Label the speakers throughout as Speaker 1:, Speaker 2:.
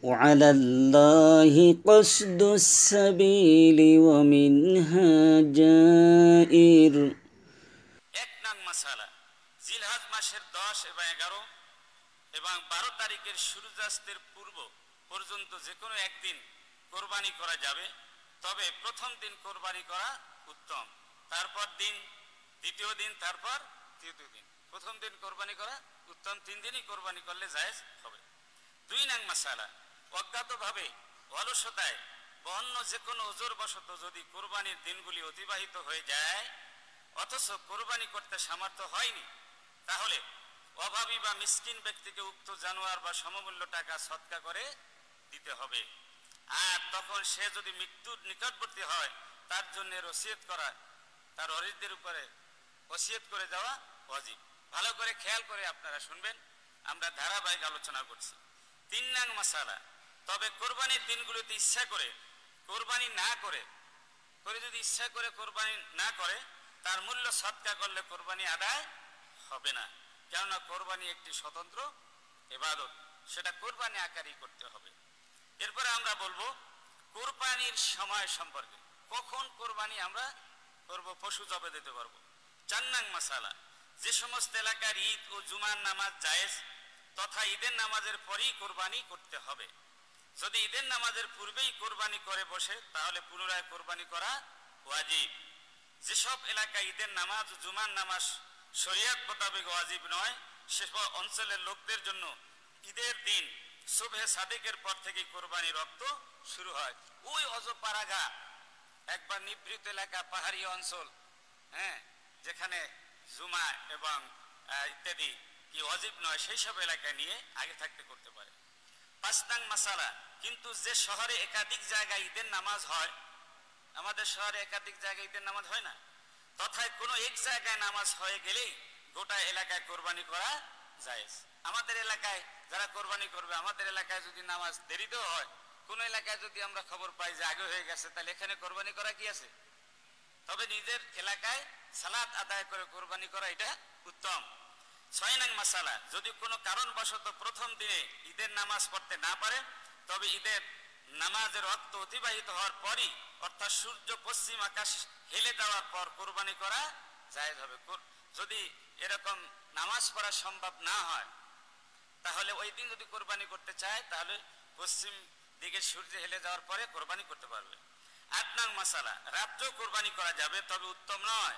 Speaker 1: وعلى الله قصد السبيل ومنها جائر
Speaker 2: এক নং মাসালা জিলহজ মাসের 10 এবং 11 এবং 12 তারিখের সূর্যাস্তের পূর্ব পর্যন্ত যে কোনো একদিন কোরবানি করা যাবে, তবে প্রথম দিন কোরবানি করা উত্তম, তারপর দিন দ্বিতীয় দিন, তারপর তৃতীয় দিন। প্রথম দিন কোরবানি করা উত্তম, 3 দিনই কোরবানি করলে জায়েজ হবে। 2 নং মাসালা অজ্ঞাতভাবে, অলসতায় বা অন্য যে কোনো ওজরবশত যদি কোরবানির দিনগুলি অতিবাহিত হয়ে যায় অথচ কোরবানি করতে সামর্থ্য হয়নি, তাহলে অভাবী বা মিসকিন ব্যক্তিকে উক্ত জানোয়ার বা সমমূল্য টাকা সদকা করে দিতে হবে। আর তখন সে যদি মৃত্যুর নিকটবর্তী হয় তার জন্য ওসিয়ত করা, তার ওয়ারিসদের উপরে ওসিয়ত করে দেওয়া ওয়াজিব। ভালো করে খেয়াল করে আপনারা শুনবেন, আমরা ধারাবাহিক আলোচনা করছি। 3 নং মাসালা, তবে কোরবানির দিনগুলোতে ইচ্ছা করে কোরবানি না করে যদি ইচ্ছা করে কোরবানি না করে তার মূল্য সদকা করলে কোরবানি আদায় হবে না, কেননা কোরবানি একটি স্বতন্ত্র ইবাদত, সেটা কোরবানি আকারই করতে হবে। এরপরে আমরা বলবো কোরবানির সময় সম্পর্কে, কখন কোরবানি আমরা করব, পশু জবে দিতে পারবো। 4 নং মাসালা, যে সমস্ত এলাকার ঈদ ও জুমার নামাজ জায়েজ তথা ঈদের নামাজের পরেই কোরবানি করতে হবে। যদি ঈদের নামাজের পূর্বেই কোরবানি করে বসে তাহলে পুনরায় কোরবানি করা ওয়াজিব। যেসব এলাকায় ঈদের নামাজ ও জুমার নামাজ শরীয়ত মোতাবেক ওয়াজিব নয়, সেসব অঞ্চলের লোকদের জন্য ঈদের দিন সুবহে সাদিকের পর থেকে কোরবানি রক্ত শুরু হয়। ওই অজপাড়াগা একবার নিভৃত এলাকা, পাহাড়ি অঞ্চল, হ্যাঁ, যেখানে জুমা এবং ইত্যাদি কি ওয়াজিব নয়, সেই সব এলাকায় নিয়ে আগে থাকতে করতে পারে। 5 নং মাসালা, কিন্তু যে শহরে একাধিক জায়গায় ঈদের নামাজ হয়, আমাদের শহরে একাধিক জায়গায় ঈদের নামাজ হয় না, তথায় কোনো এক জায়গায় নামাজ হয়ে গেলেই গোটা এলাকায় কোরবানি করা জায়েজ। আমাদের এলাকায় যারা কোরবানি করবে, আমাদের এলাকায় যদি নামাজ দেরিতেও হয়, কোন এলাকায় যদি আমরা খবর পাই যে আগে হয়ে গেছে, তাহলে এখানে কোরবানি করা কি আছে? তবে নিজের এলাকায় সালাত আদায় করে কোরবানি করা এটা উত্তম। 6 নং মাসালা, যদি কোনো কারণবশত প্রথম দিনে ঈদের নামাজ পড়তে না পারে তবে ঈদের নামাজের রক্ত অতিবাহিত হওয়ার পরই, অর্থাৎ সূর্য পশ্চিম আকাশ হেলে দেওয়ার পর কোরবানি করা জায়েজ হবে। যদি এরকম নামাজ পড়া সম্ভব না হয় তাহলে ওই দিন যদি কোরবানি করতে চায় তাহলে পশ্চিম দিকে সূর্য হেলে যাওয়ার পরে কোরবানি করতে পারবে। 8 নং মাসালা, রাত্রেও কোরবানি করা যাবে, তবে উত্তম নয়,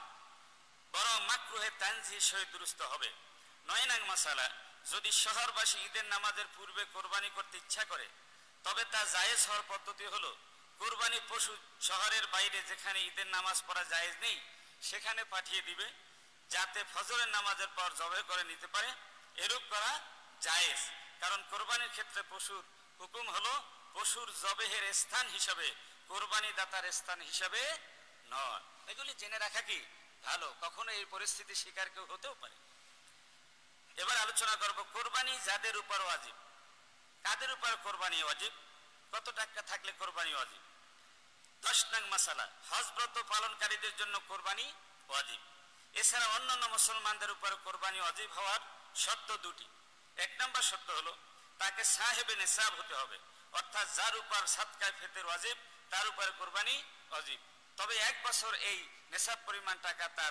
Speaker 2: বরং মাকরুহে তানজিহ সহিত দুরুস্ত হবে। 9 নং মাসালা, যদি শহরবাসী ঈদের নামাজের পূর্বে কোরবানি করতে ইচ্ছা করে তবে তা জায়েজ হওয়ার পদ্ধতি হলো কোরবানি পশু শহরের বাইরে যেখানে ঈদের নামাজ পড়া জায়েজ নেই সেখানে পাঠিয়ে দিবে, যাতে ফজরের নামাজের পর জবাই করে নিতে পারে। এরূপ করা জায়েজ, কারণ কোরবানির ক্ষেত্রে পশুর হুকুম হলো পশুর জবেহের স্থান হিসাবে, কোরবানি দাতার স্থান হিসাবে নয়। এগুলি জেনে রাখা কি ভালো, কখনো এই পরিস্থিতি শিকার কেউ হতেও পারে। এবার আলোচনা করব কোরবানি যাদের উপর ওয়াজিব। কাদের উপর কোরবানি ওয়াজিব, কত টাকা থাকলে কোরবানি ওয়াজিব? 10 নং মাসালা, হজ ব্রত পালনকারীদের জন্য কোরবানি ওয়াজিব। এছাড়া অন্যান্য মুসলমানদের উপর কোরবানি ওয়াজিব হওয়ার শর্ত 2টি। 1 নম্বর শর্ত হলো তাকে সাহেবে নিসাব হতে হবে, অর্থাৎ যার উপর সাদকায়ে ফিতর ওয়াজিব তার উপরে কোরবানি ওয়াজিব। তবে 1 বছর এই নিসাব পরিমাণ টাকা তার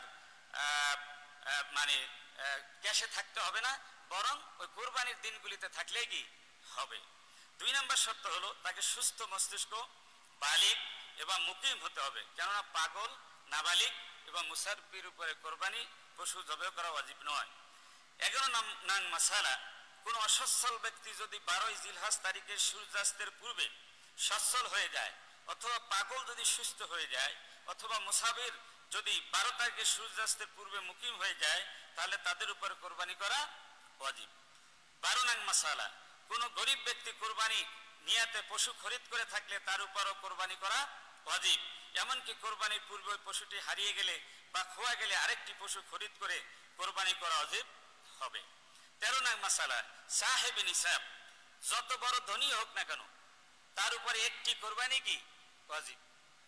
Speaker 2: মানে ক্যাশে থাকতে হবে না, বরং ওই কোরবানির দিনগুলিতে থাকলেই কি হবে। 2 নম্বর শর্ত হলো তাকে সুস্থ মস্তিষ্ক, বালিগ এবং মুকিম হতে হবে, কেননা পাগল, নাবালিগ এবং মুসাফির উপরে কোরবানি পশু জবাই করা ওয়াজিব নয়। 11 নং মাসালা, কোন অসচ্ছল ব্যক্তি যদি 12 জিলহজ তারিখের সূর্যাস্তের পূর্বে সচ্ছল হয়ে যায়, অথবা পাগল যদি সুস্থ হয়ে যায়, অথবা মুসাফির যদি 12 তারিখের সূর্যাস্তের পূর্বে মুকিম হয়ে যায় তাহলে তাদের উপর কোরবানি করা ওয়াজিব। 12 নং মাসালা, কোন গরিব ব্যক্তি কোরবানি নিয়াতে পশু খরিদ করে থাকলে তার উপরও কোরবানি করা ওয়াজিব। এমনকি কোরবানির পূর্বে ওই পশুটি হারিয়ে গেলে বা খোয়া গেলে আরেকটি পশু খরিদ করে কোরবানি করা ওয়াজিব হবে। 13 নং মাসালা, সাহেব নিসাব, যত বড় ধনী হোক না কেন তার উপরে একটি কোরবানি কি ওয়াজিব।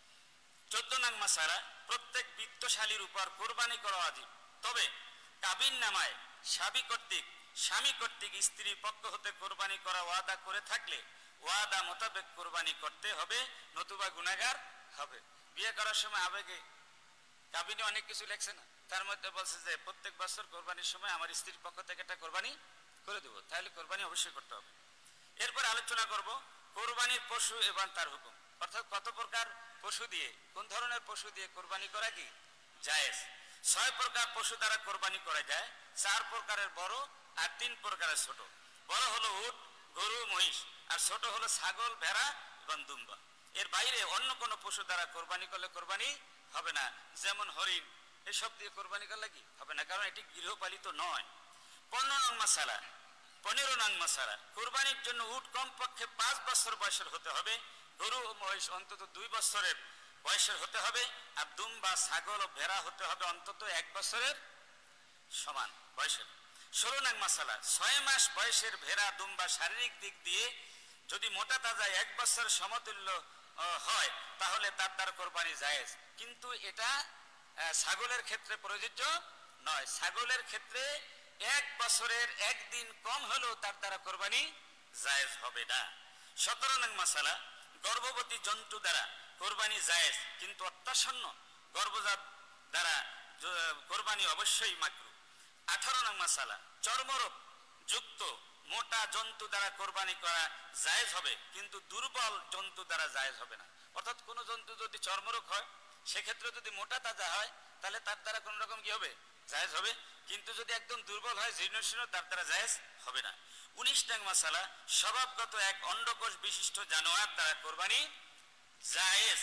Speaker 2: 14 নং মাসালা, প্রত্যেক বিত্তশালীর উপর কোরবানি করা ওয়াজিব, তবে কাবিন নামায় স্বামী কর্তৃক স্ত্রীর পক্ষ হতে কোরবানি করা ওয়াদা করে থাকলে ওয়াদা মোতাবেক কোরবানি করতে হবে, নতুবা গুনাহগার হবে। বিয়ে করার সময় আবেগে কাবিনে অনেক কিছু লেখছে না, তার মধ্যে বলছে যে প্রত্যেক বছর কোরবানির সময় আমার স্ত্রীর পক্ষ থেকে একটা কোরবানি করে দেবো, তাহলে কোরবানি অবশ্যই করতে হবে। এরপর আলোচনা করব কোরবানির পশু এবং তার হুকুম, অর্থাৎ কত প্রকার পশু দিয়ে, কোন ধরনের পশু দিয়ে কোরবানি করা কি জায়েজ। 6 প্রকার পশু দ্বারা কোরবানি করা যায়, 4 প্রকারের বড় আর 3 প্রকারের ছোট। বড় হলো উট, গরু, মহিষ, আর ছোট হলো ছাগল, ভেড়া এবং দুম্বা। এর বাইরে অন্য কোনো পশু দ্বারা কোরবানি করলে কোরবানি হবে না, যেমন হরিণ, এসব দিয়ে কোরবানি করলে কি হবে না, কারণ এটি গৃহপালিত নয়। 15 নং মাসালা, 15 নং মাসালা, কোরবানির জন্য উট কমপক্ষে 5 বছর বয়সের হতে হবে, গরু ও মহিষ অন্তত 2 বছরের বয়সের হতে হবে, আর দুম্বা, ছাগল ও ভেড়া হতে হবে অন্তত 1 বছরের সমান বয়সের। 16 নং মাসালা, 6 মাস বয়সের ভেড়া, দুম্বা শারীরিক দিক দিয়ে যদি মোটা তাজা 1 বছরের সমতুল্য হয় তাহলে তার দ্বারা কোরবানি জায়েজ, কিন্তু এটা ছাগলের ক্ষেত্রে প্রযোজ্য নয়। ছাগলের ক্ষেত্রে 1 বছরের 1 দিন কম হলেও তার দ্বারা কোরবানি জায়েজ হবে না। 17 নং মাসালা, গর্ভবতী জন্তু দ্বারা কোরবানি জায়েজ, কিন্তু অত্যাসন্ন গর্ভজাত দ্বারা কোরবানি অবশ্যই মাকরুহ। 18 নং মাসালা, চর্মরোগ যুক্ত মোটা জন্তু দ্বারা কোরবানি করা জায়েজ হবে, কিন্তু দুর্বল জন্তু দ্বারা জায়েজ হবে না। অর্থাৎ কোনো জন্তু যদি চর্মরোগ হয়, সেক্ষেত্রে যদি মোটা তাজা হয় তাহলে তার দ্বারা কোন রকম কি হবে, জায়েজ হবে, কিন্তু যদি একদম দুর্বল হয়, জীর্ণশীর্ণ, তার দ্বারা জায়েজ হবে না। 19 নং মাসালা, স্বভাবগত এক অন্ডকোষ বিশিষ্ট জানোয়ার দ্বারা কোরবানি জায়েজ।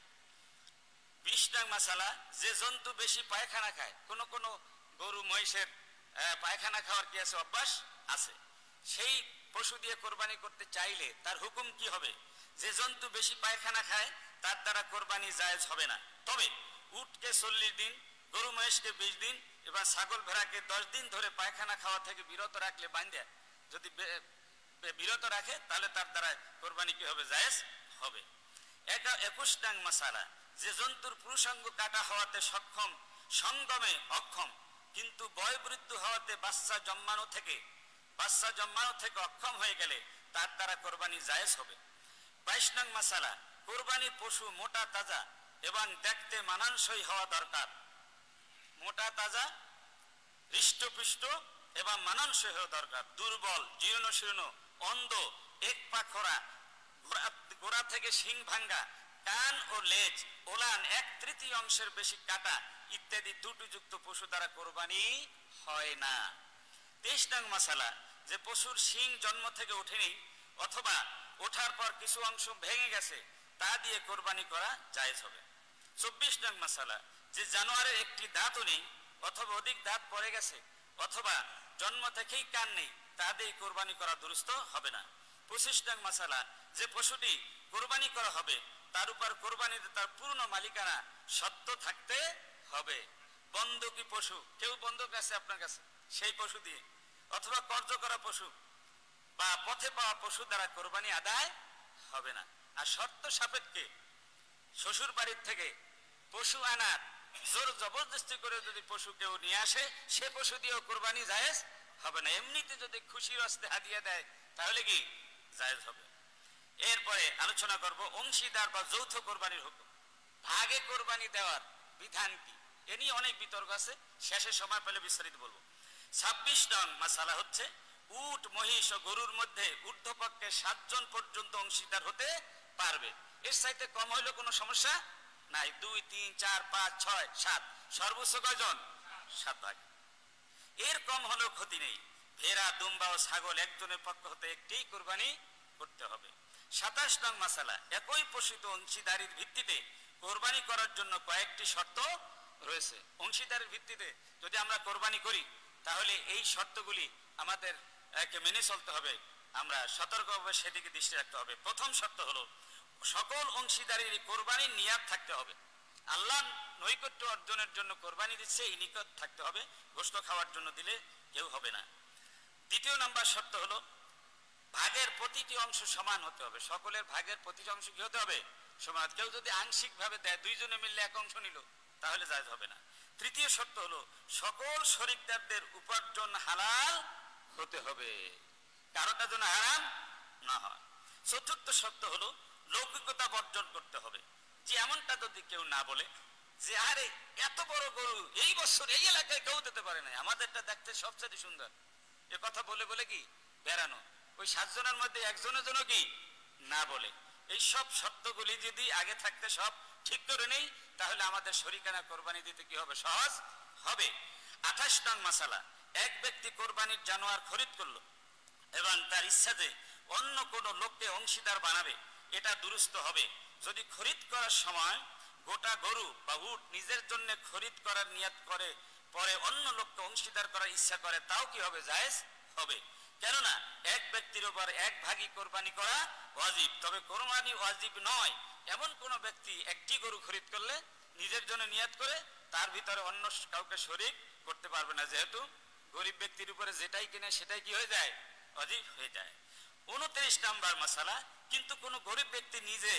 Speaker 2: 20 নং মাসালা, যে জন্তু বেশি পায়খানা খায়, কোন কোন গরু মহিষের পায়খানা খাওয়ার কি আছে, অভ্যাস আছে, সেই পশু দিয়ে কোরবানি করতে চাইলে তার হুকুম কি হবে? যে জন্তু বেশি পায়খানা খায় তার দ্বারা কোরবানি জায়েজ হবে না, তবে উটকে 40 দিন, গরু মহিষকে 20 দিন এবং ছাগল ভেড়াকে 10 দিন ধরে পায়খানা খাওয়া থেকে বিরত রাখলে, বান্ধে যদি বিরত রাখে তাহলে তার দ্বারা কোরবানি কি হবে, জায়েজ হবে। 21 নং মাসালা, যে জন্তুর পুরুষাঙ্গ কাটা হওয়াতে সক্ষম, সঙ্গমে অক্ষম, কিন্তু বয়োবৃদ্ধ হওয়াতে বাচ্চা জন্মানো থেকে অক্ষম হয়ে গেলে তার দ্বারা কোরবানি জায়েজ হবে। 22 নং মাসালা, কোরবানির পশু মোটা তাজা এবং দেখতে মানানসই হওয়া দরকার। মোটা তাজা, হৃষ্টপুষ্ট এবং মানানসই হওয়া দরকার। দুর্বল, জীর্ণশীর্ণ, অন্ধ, এক পা খোরা, গোড়া থেকে শিং ভাঙ্গা, কান ও লেজ ওলান 1/3 অংশের বেশি কাটা ইত্যাদি ত্রুটিযুক্ত পশু দ্বারা কোরবানি হয় না। 23 নং মাসালা, যে পশুর শিং জন্ম থেকে ওঠেনি অথবা ওঠার পর কিছু অংশ ভেঙে গেছে তা দিয়ে কোরবানি করা জায়েজ হবে। 24 নং মাসালা, যে জানোয়ারের একটি দাঁতও নেই অথবা অধিক দাঁত পড়ে গেছে অথবা জন্ম থেকেই কান নেই, তা দিয়ে কোরবানি করা দুরুস্ত হবে না। 25 নং মাসালা, যে পশুটি কোরবানি করা হবে তার উপর কোরবানিতে তার পূর্ণ মালিকানা সত্য থাকতে হবে। বন্ধকি পশু, কেউ বন্ধক আছে আপনার কাছে, সেই পশু দিয়ে অথবা কর্য করা পশু বা পথে পাওয়া পশু দ্বারা কোরবানি আদায় হবে না। আর শর্ত সাপেক্ষে শ্বশুর বাড়ির থেকে পশু আনার জোর জবরদস্তি করে যদি পশু কেউ নিয়ে আসে, সে পশু দিয়েও কোরবানি জায়েজ হবে না। এমনিতে যদি খুশির হস্তে হাদিয়া দেয় তাহলে কি জায়েজ হবে। এরপরে আলোচনা করব অংশীদার বা যৌথ কোরবানির হুকুম। ভাগে কোরবানি দেওয়ার বিধান কি, এ নিয়ে অনেক বিতর্ক আছে, শেষে সময় পেলে বিস্তারিত বলবো। 26 নং মাসালা হচ্ছে, উট, মহিষ ও গরুর মধ্যে ঊর্ধ্বপক্ষে 7 জন পর্যন্ত অংশীদার হতে পারবে। এর চাইতে কম হইলে কোনো সমস্যা নাই। 2, 3, 4, 5, 6, 7, সর্বোচ্চ কয়জন? 7 ভাগ। এর কম হলেও ক্ষতি নেই। ভেড়া, দুম্বা ও ছাগল একজনের পক্ষ হতে একটি কোরবানি করতে হবে। 27 নং মাসালা, একই পশুতে অংশীদারির ভিত্তিতে কোরবানি করার জন্য কয়েকটি শর্ত রয়েছে। অংশীদারের ভিত্তিতে যদি আমরা কোরবানি করি তাহলে এই শর্তগুলি আমাদের মেনে চলতে হবে, আমরা সতর্কভাবে সেদিকে দৃষ্টি রাখতে হবে। প্রথম শর্ত হলো, সকল অংশীদারের কোরবানির নিয়াত থাকতে হবে। আল্লাহ নৈকট্য অর্জনের জন্য কোরবানি দিচ্ছে, এই নিকট থাকতে হবে, গোশত খাওয়ার জন্য দিলে কেউ হবে না। দ্বিতীয় নাম্বার শর্ত হলো, ভাগের প্রতিটি অংশ সমান হতে হবে। সকলের ভাগের প্রতিটি অংশ কি হতে হবে? সমান। কেউ যদি আংশিক ভাবে দেয়, 2 জনে মিললে 1 অংশ নিল, তাহলে জায়েজ হবে না। তৃতীয় শর্ত হলো, সকল শরীকদারদের উপার্জন হালাল হতে হবে, কারোটা যেন হারাম না হয়। চতুর্থ শর্ত হলো লৌকিকতা বর্জন করতে হবে। যে এমনটা যদি কেউ না বলে যে আরে এত বড় গরু এই বছর এই এলাকায় কেউ দিতে পারে না, আমাদেরটা দেখতে সবচেয়ে সুন্দর, এ কথা বলে বলে কি বেড়ানো, ওই 7 জনের মধ্যে একজনের জন্য কি না বলে। এই সব শর্তগুলি যদি আগে থাকতে সব ঠিক করে নেই তাহলে আমাদের শরীকানা কোরবানি দিতে কি হবে, সহজ হবে। 28 নং মাসালা, এক ব্যক্তি কোরবানির জানোয়ার খরিদ করলো এবং তার ইচ্ছাতে অন্য কোনো লোককে অংশীদার বানাবে, এটা দুরুস্ত হবে যদি খরিদ করার সময় গোটা গরু বা উট নিজের জন্য খরিদ করার নিয়ত করে পরে অন্য লোককে অংশীদার করার ইচ্ছা করে, তাও কি হবে, জায়েজ হবে। কেননা এক ব্যক্তির উপর এক ভাগই কোরবানি করা ওয়াজিব, তবে কোরবানি ওয়াজিব নয় এমন কোন ব্যক্তি একটি গরু খরিদ করলে নিজের জন্য নিয়ত করে তার ভিতরে অন্য কাউকে শরীক করতে পারবে না, যেহেতু গরিব ব্যক্তির উপরে যেটাই কিনে সেটাই কি হয়ে যায়, ওয়াজিব হয়ে যায়। 29 নম্বর মাসালা, কিন্তু কোন গরিব ব্যক্তি নিজে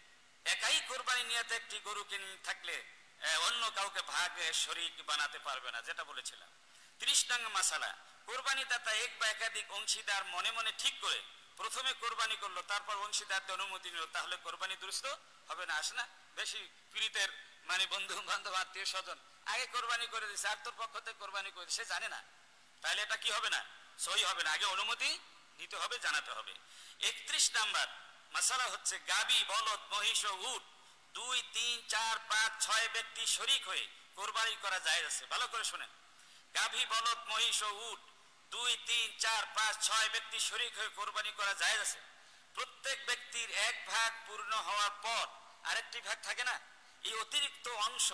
Speaker 2: একাই কোরবানি নিয়তে একটি গরু কিনে থাকলে অন্য কাউকে ভাগে শরীক বানাতে পারবে না, যেটা বলেছিলাম। 30 নং মাসালা, কোরবানি দাতা এক বা একাধিক অংশীদার মনে মনে ঠিক করে প্রথমে কোরবানি করলো তারপর অংশীদারদের অনুমতি নিল, তাহলে কোরবানি দুরুস্ত হবে না। আসে না বেশি পীড়িতের মানে বন্ধু বান্ধব আত্মীয় স্বজন আগে কোরবানি করে দিচ্ছে আর তোর পক্ষ থেকে কোরবানি করে সে জানে না, তাহলে এটা কি হবে না, সহি হবে না, আগে অনুমতি নিতে হবে, জানাতে হবে। 31 নাম্বার মাসালা হচ্ছে গাবি বলদ মহিষ ও উট 2, 3, 4, 5, 6 ব্যক্তি শরীক হয়ে কোরবানি করা জায়েজ আছে। ভালো করে শুনেন, গাভী বলদ মহিষ ও উট 2, 3, 4, 5, 6 ব্যক্তি শরীক হয়ে কোরবানি করা জায়েজ আছে। প্রত্যেক ব্যক্তির এক ভাগ পূর্ণ হওয়ার পর আরেকটি ভাগ থাকে না, এই অতিরিক্ত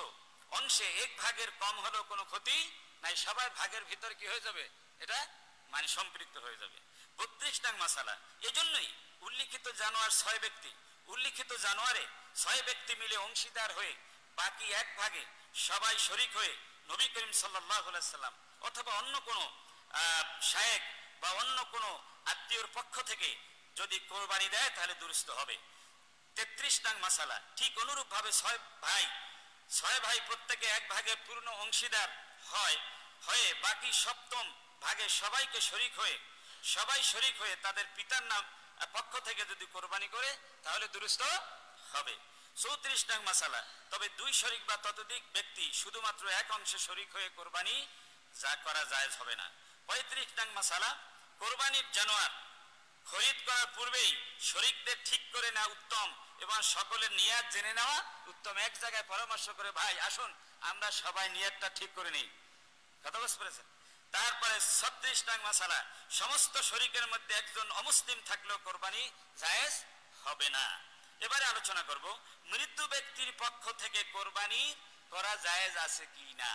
Speaker 2: অংশে এক ভাগের কম হলেও কোনো ক্ষতি নাই, সবাই ভাগের ভিতর কি হয়ে যাবে, এটা মানে সম্পৃক্ত হয়ে যাবে। 32 নং মাসালা, এজন্যই উল্লিখিত জানোয়ার 6 ব্যক্তি, উল্লিখিত জানোয়ারে 6 ব্যক্তি মিলে অংশীদার হয়ে বাকি এক ভাগে সবাই শরীক হয়ে নবী করিম সাল্লাল্লাহু আলাইহি সাল্লাম অথবা অন্য কোনো শায়েখ বা অন্য কোনো আত্মীয়র পক্ষ থেকে যদি কোরবানি দেয় তাহলে দুরুস্ত হবে। 33 নং মাসালা, ঠিক অনুরূপ ভাবে 6 ভাই প্রত্যেকে এক ভাগে পূর্ণ অংশীদার হয়ে বাকি সপ্তম ভাগে সবাই শরীক হয়ে তাদের পিতার নাম পক্ষ থেকে যদি কোরবানি করে তাহলে দুরুস্ত হবে। 34 নং মাসালা, তবে 2 শরীক বা ততোধিক ব্যক্তি শুধুমাত্র এক অংশে শরীক হয়ে কোরবানি যা করা জায়েজ হবে না। 35 নং মাসালা, কোরবানির জানোয়ার খরিদ করার পূর্বেই শরীকদের ঠিক করে নেওয়া উত্তম এবং সকলের নিয়াত জেনে নেওয়া উত্তম। এক জায়গায় পরামর্শ করে ভাই আসুন আমরা সবাই নিয়াতটা ঠিক করে নিই, কথা বুঝতে পেরেছেন। তারপরে 36 নং মাসালা, সমস্ত শরীকের মধ্যে একজন অমুসলিম থাকলেও কোরবানি জায়েজ হবে না। এবারে আলোচনা করব মৃত্যু ব্যক্তির পক্ষ থেকে কোরবানি করা জায়েজ আছে কি না।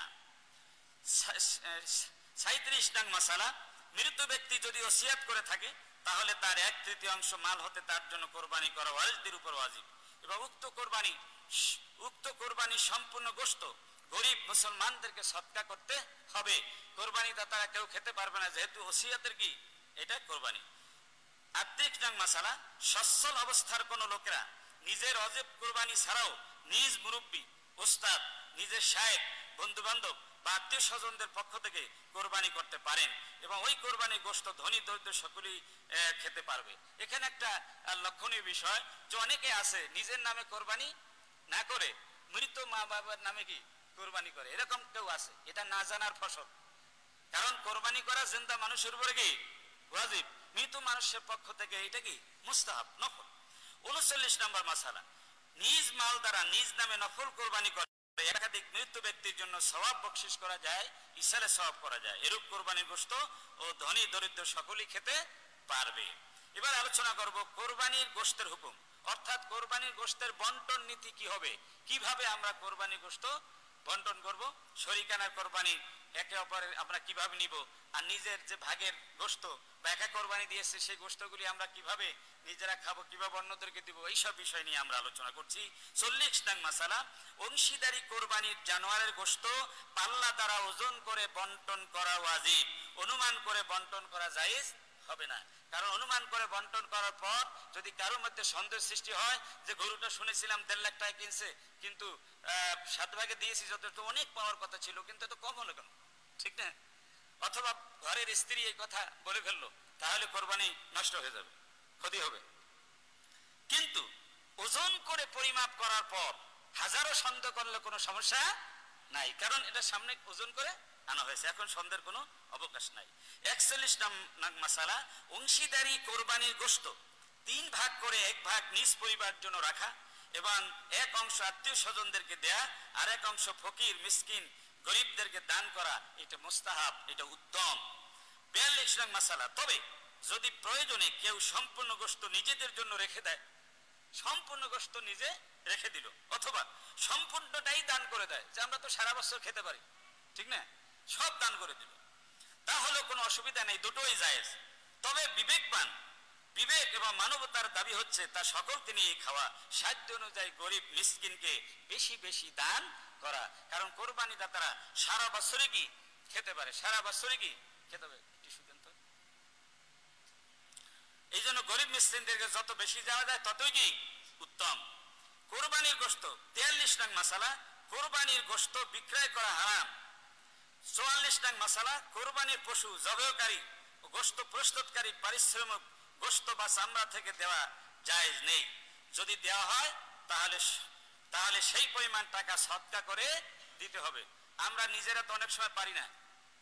Speaker 2: 37 নং মাসালা, মৃত্যু ব্যক্তি যদি ওসিয়াত করে থাকে তাহলে তার 1/3 মাল হতে তার জন্য কোরবানি করা ওয়ারিসদের উপর ওয়াজিব এবং উক্ত কোরবানি সম্পূর্ণ গোশত গরিব মুসলমানদেরকে সদকা করতে হবে, কোরবানি দাতারা কেউ খেতে পারবে না, যেহেতু ওসিয়াতের কি এটা কোরবানি। 38 নং মাসালা, সচ্ছল অবস্থার কোন লোকেরা নিজের অজেব কোরবানি ছাড়াও নিজ মুরব্বী ওস্তাদ নিজের শায়েখ বন্ধু বান্ধব বা আত্মীয় স্বজনদের পক্ষ থেকে কোরবানি করতে পারেন এবং ওই কোরবানি গোশত ধনী দরিদ্র সকলেই খেতে পারবে। এখানে একটা লক্ষণীয় বিষয় যে অনেকে আছে নিজের নামে কোরবানি না করে মৃত মা বাবার নামে কি কোরবানি করে, এরকম কেউ আছে, এটা না জানার ফসল। কারণ কোরবানি করা জিন্দা মানুষের উপরে কি ওয়াজিব, মৃত মানুষের পক্ষ থেকে এটা কি মুস্তাহাব নফল। 39 নম্বর মাসালা, নিজ মাল দ্বারা নিজ নামে নফল কোরবানি করে একাধিক মৃত্যু ব্যক্তির জন্য সওয়াব বকশিশ করা যায়, ইসালে সওয়াব করা যায়, এরূপ কোরবানির গোশত ও ধনী দরিদ্র সকলেই খেতে পারবে। এবার আলোচনা করব কোরবানির গোশতের হুকুম, অর্থাৎ কোরবানির গোশতের বন্টন নীতি কি হবে, কিভাবে আমরা কোরবানির গোশত বন্টন করব, শরীকানার কোরবানি একে অপরের আমরা কিভাবে নিব, আর নিজের যে ভাগের গোশত বা একা কোরবানি দিয়েছে সেই গোশতগুলি আমরা কিভাবে নিজেরা খাবো, কিভাবে অন্যদেরকে দিব, এইসব বিষয় নিয়ে আমরা আলোচনা করছি। 40 নং মাসালা, অংশীদারি কোরবানির জানোয়ারের গোশত পাল্লা দ্বারা ওজন করে বন্টন করা ওয়াজিব, অনুমান করে বন্টন করা জায়েজ হবে না। কারণ অনুমান করে বন্টন করার পর যদি কারোর মধ্যে সন্দেহ সৃষ্টি হয় যে গরুটা শুনেছিলাম 1.5 লাখ টাকা কিনছে কিন্তু 7 ভাগে দিয়েছি, যত অনেক পাওয়ার কথা ছিল কিন্তু এত কম হলো কেন, ঠিক না, অথবা ঘরের স্ত্রী এই কথা বলে ফেললো, তাহলে কোরবানি নষ্ট হয়ে যাবে, ক্ষতি হবে। ওজন করে পরিমাপ করার পর হাজারো সন্দেহ করলে কোনো সমস্যা নাই, কারণ এটা সামনে ওজন করে আনা হয়েছে, এখন সন্দেহের কোনো অবকাশ নাই। 41 নং মাসালা, অংশীদারি কোরবানির গোশত 3 ভাগ করে 1 ভাগ নিজ পরিবার জন্য রাখা এবং 1 অংশ আত্মীয় স্বজনদেরকে দেয়া আর 1 অংশ ফকির মিসকিন গরিবদেরকে দান করা, এটা মুস্তাহাব, এটা উত্তম। 42 নং মাসালা, তবে যদি প্রয়োজনে কেউ সম্পূর্ণ গোশত নিজেদের জন্য রেখে দেয়, সম্পূর্ণ গোশত নিজে রেখে দিল অথবা সম্পূর্ণটাই দান করে দেয়, যে আমরা তো সারা বছর খেতে পারি, ঠিক না, সব দান করে দিল, তাহলে কোনো অসুবিধা নেই, দুটোই জায়েজ। তবে বিবেক এবং মানবতার দাবি হচ্ছে তা সকলকে নিয়ে খাওয়া, সাধ্য অনুযায়ী গরিব মিসকিনকে বেশি বেশি দান করা, কারণ কোরবানি দাতারা সারা বছরে কি খেতে পারে, সারা বছরে কি খেতে পারে, এই জন্য গরিব মিসকিনদেরকে যত বেশি দেওয়া যায় ততই কি উত্তম। কোরবানির গোশত 43 নং মাসালা, কোরবানির গোশত বিক্রয় করা হারাম। 44 নং মাসালা, কোরবানির পশু জবাইকারী ও গোশত প্রস্তুতকারী পারিশ্রমিক গোশত বা চামড়া থেকে দেওয়া জায়েজ নেই। যদি দেওয়া হয় তাহলে সেই পরিমাণ টাকা সদকা করে দিতে হবে। আমরা নিজেরা তো অনেক সময় পারি না,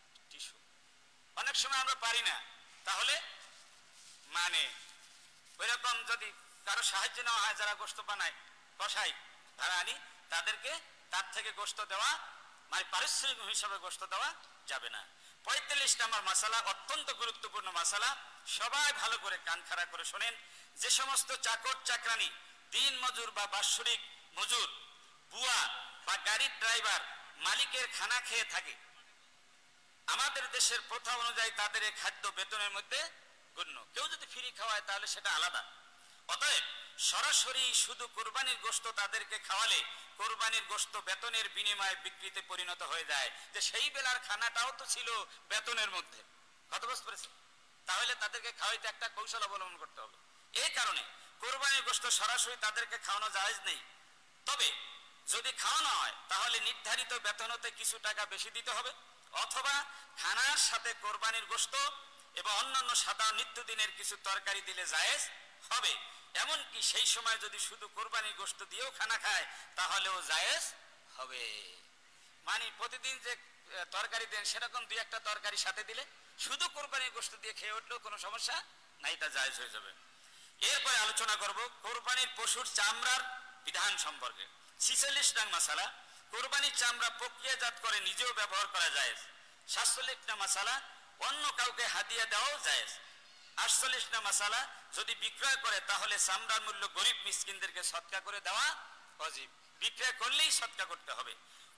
Speaker 2: অনেক সময় আমরা পারি না, তাহলে মানে ওইরকম যদি কারো সাহায্য নেওয়া হয়, যারা গোশত বানায় কষাই ভাড়া আনি, তাদেরকে তার থেকে গোশত দেওয়া মানে পারিশ্রমিক হিসাবে গোশত দেওয়া যাবে না। 45 নম্বর মাসালা, অত্যন্ত গুরুত্বপূর্ণ মাসালা, সবাই ভালো করে কান খাড়া করে শোনেন। যে সমস্ত চাকর চাকরানি, দিন মজুর বা বাৎসরিক মজুর, বুয়া বা গাড়ির ড্রাইভার মালিকের খানা খেয়ে থাকে, আমাদের দেশের প্রথা অনুযায়ী তাদের এই খাদ্য বেতনের মধ্যে গণ্য। কেউ যদি ফ্রি খাওয়ায় তাহলে সেটা আলাদা। অতএব সরাসরি শুধু কোরবানির গোশত তাদেরকে খাওয়ালে কোরবানির গোশত বেতনের বিনিময়ে বিক্রিতে পরিণত হয়ে যায়, যে সেই বেলার খানাটাও তো ছিল বেতনের মধ্যে, কত বুঝতে পেরেছেন? তাহলে তাদেরকে খাওয়াইতে একটা কৌশল অবলম্বন করতে হবে। এই কারণে কোরবানির গোশত সরাসরি তাদেরকে খাওয়ানো জায়েজ নেই। তবে যদি খাওয়ানো হয় তাহলে নির্ধারিত বেতন হতে কিছু টাকা বেশি দিতে হবে, অথবা খানার সাথে কোরবানির গোশত এবং অন্যান্য সাধারণ নিত্যদিনের কিছু তরকারি দিলে জায়েজ হবে। এমনকি সেই সময় যদি শুধু কোরবানির গোশত দিয়েও খানা খায় তাহলেও জায়েজ হবে। মানে প্রতিদিন যে তরকারি দেন সেরকম 2-1টা তরকারি সাথে দিলে শুধু কোরবানির গোশত দিয়ে খেয়ে উঠলেও কোনো সমস্যা নাই, তা জায়েজ হয়ে যাবে। এরপরে আলোচনা করব কোরবানির পশুর চামড়ার বিধান সম্পর্কে। 46 নং মাসালা, কোরবানির চামড়া প্রক্রিয়াজাত করে নিজেও ব্যবহার করা জায়েজ। 47 নং মাসালা, অন্য কাউকে হাদিয়া দেওয়াও জায়েজ। 48 নং মাসালা, যদি বিক্রয় করে তাহলে চামড়ার মূল্য গরিব মিসকিনদেরকে সদকা করে দেওয়া ওয়াজিব, বিক্রয় করলেই সদকা করতে হবে।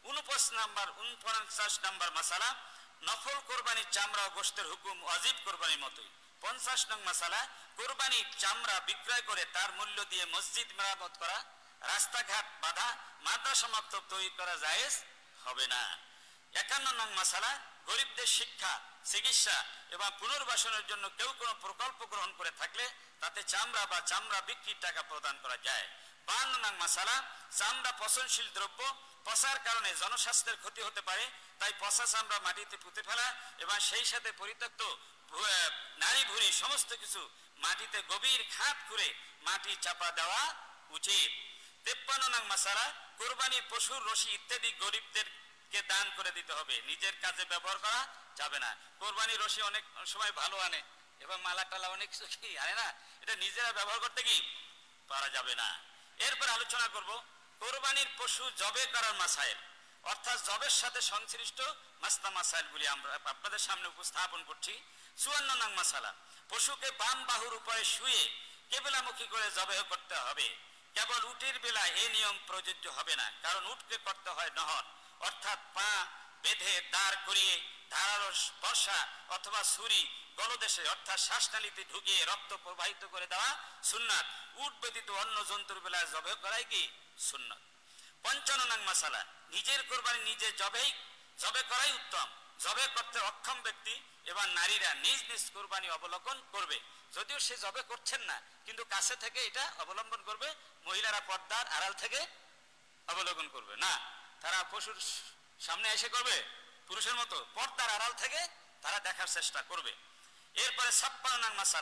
Speaker 2: 49 নম্বর মাসালা, নফল কোরবানির চামড়া ও গোশতের হুকুম ওয়াজিব কোরবানির মতোই। 50 নং মাসালা, কোরবানির চামড়া বিক্রয় করে তার মূল্য দিয়ে মসজিদ মেরামত করা, রাস্তাঘাট বাঁধা, মাদ্রাসা মাক্তব তৈরি করা জায়েজ হবে না। 51 নং মাসালা, গরিবদের শিক্ষা, চিকিৎসা এবং পুনর্বাসনের জন্য কেউ কোনো প্রকল্প গ্রহণ করে থাকলে তাতে চামড়া বা চামড়া বিক্রির টাকা প্রদান করা যায়। 52 নং মাসালা, চামড়া পচনশীল দ্রব্য, পচার কারণে জনস্বাস্থ্যের ক্ষতি হতে পারে, তাই পচা চামড়া মাটিতে পুঁতে ফেলা এবং সেই সাথে পরিত্যক্ত নারী ভুঁড়ি সমস্ত কিছু মাটিতে গভীর খাত করে মাটি চাপা দেওয়া উচিত। 53 নং মাসালা, কোরবানির পশুর রশি ইত্যাদি গরিবদেরকে দান করে দিতে হবে, নিজের কাজে ব্যবহার করা যাবে না। কোরবানির রশি অনেক সময় ভালো আনে এবং মালা টালা অনেক কিছু কি আনে না, এটা নিজেরা ব্যবহার করতে কি পারা যাবে না। এরপর আলোচনা করব কোরবানির পশু জবে করার মাসাইল, অর্থাৎ জবের সাথে সংশ্লিষ্ট মাসলা মাসাইলগুলি আমরা আপনাদের সামনে উপস্থাপন করছি। 54 নং মাসালা, পশুকে বাম বাহুর উপরে শুয়ে কেবলামুখী করে জবেহ করতে হবে। কেবল উটের বেলায় এই নিয়ম প্রযোজ্য হবে না, কারণ উটকে করতে হয় নহর, অর্থাৎ পা বেঁধে দাঁড় করিয়ে ধারালো বর্ষা অথবা ছুরি গলদেশে অর্থাৎ শ্বাসনালীতে ঢুকিয়ে রক্ত প্রবাহিত করে দেওয়া সুন্নাত। উট ব্যতীত অন্য জন্তুর বেলায় জবেহ করাই কি সুন্নাত। 55 নং মাসালা, নিজের কোরবানি নিজে জবে করাই উত্তম। জবে করতে অক্ষম ব্যক্তি এবং নারীরা নিজ নিজ কোরবানি অবলম্বন করবে, যদিও সে জবে করছেন না কিন্তু কাছে থেকে এটা অবলম্বন করবে। মহিলারা পর্দার আড়াল থেকে অবলম্বন করবে না, তারা পশুর সামনে এসে করবে পুরুষের মতো, পর্দার আড়াল থেকে তারা দেখার চেষ্টা করবে। এরপরে 56 নং মাসালা,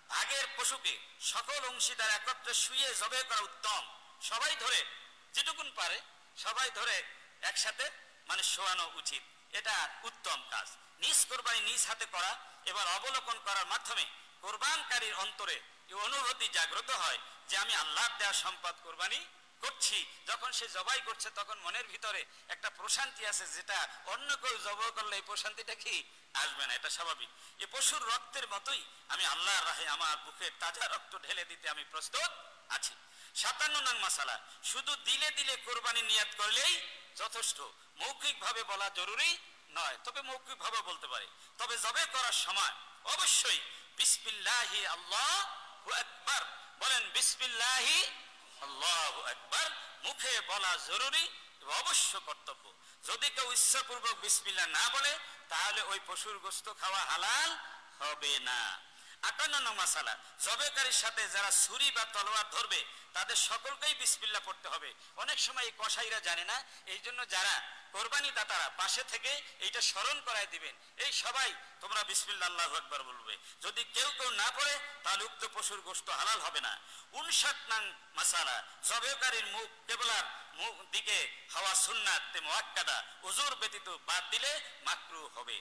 Speaker 2: ভাগের পশুকে সকল অংশীদার একত্রে শুয়ে জবে করা উত্তম। সবাই ধরে, যেটুকুন পারে সবাই ধরে একসাথে মানে শোয়ানো উচিত, এটা উত্তম কাজ। নিজ কোরবানি নিজ হাতে করা এবার অবলোকন করার মাধ্যমে কোরবানকারীর অন্তরে এই অনুভূতি জাগ্রত হয় যে আমি আল্লাহর দেওয়া সম্পদ কোরবানি করছি। যখন সে জবাই করছে তখন মনের ভিতরে একটা প্রশান্তি আছে, যেটা অন্য কেউ জবাই করলে এই প্রশান্তিটা কি আসবে না, এটা স্বাভাবিক। এই পশুর রক্তের মতোই আমি আল্লাহর রাহে আমার বুকের তাজা রক্ত ঢেলে দিতে আমি প্রস্তুত আছি। 57 নং মাসালা, শুধু দিলে দিলে কোরবানি নিয়াত করলেই যথেষ্ট, মৌখিক ভাবে বলা জরুরি নয়, তবে মৌখিক ভাবে বলতে পারে। তবে জবাই করার সময় অবশ্যই বিসমিল্লাহি আল্লাহু আকবার বলেন, বিসমিল্লাহি আল্লাহু আকবার মুখে বলা জরুরি এবং অবশ্য কর্তব্য। যদি কেউ ইচ্ছাপূর্বক বিসমিল্লাহ না বলে তাহলে ওই পশুর গোশত খাওয়া হালাল হবে না। 58 নং মাসালা, জবেকারীর সাথে যারা ছুরি বা তলোয়ার ধরবে তাদের সকলকেই বিসমিল্লাহ পড়তে হবে। অনেক সময় এই কসাইরা জানে না, এই জন্য যারা কোরবানি দাতারা পাশে থেকে এইটা স্মরণ করায় দিবেন, এই সবাই তোমরা বিসমিল্লাহ আল্লাহু আকবার বলবে। যদি কেউ কেউ না পড়ে তাহলে উক্ত পশুর গোশত হালাল হবে না। 59 নং মাসালা, জবেকারীর মুখ কিবলার মুখ দিকে হওয়া সুন্নাত মুআক্কাদা, ওযুর ব্যতীত বাদ দিলে মাকরুহ হবে।